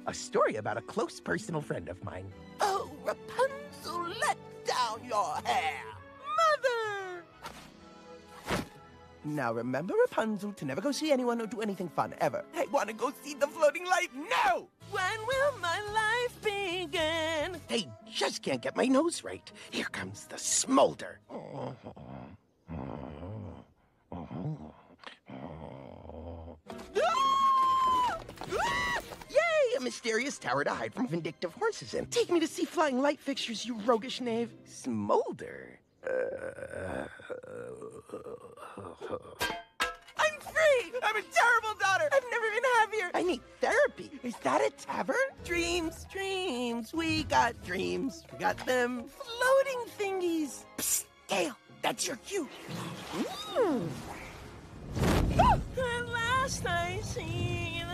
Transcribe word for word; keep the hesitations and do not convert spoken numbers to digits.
A story about a close personal friend of mine. Oh, Rapunzel, let down your hair. Mother! Now remember, Rapunzel, to never go see anyone or do anything fun, ever. I want to go see the floating light now! When will my life begin? They just can't get my nose right. Here comes the smolder. Yay! A mysterious tower to hide from vindictive horses in. Take me to see flying light fixtures, you roguish knave. Smolder? Uh... I'm free! I'm a terrible daughter! I've never been happier! I need therapy. Is that a tavern? Dreams, dreams, we got dreams. We got them floating thingies. Psst, Gale, that's your cue. Mm. At last I see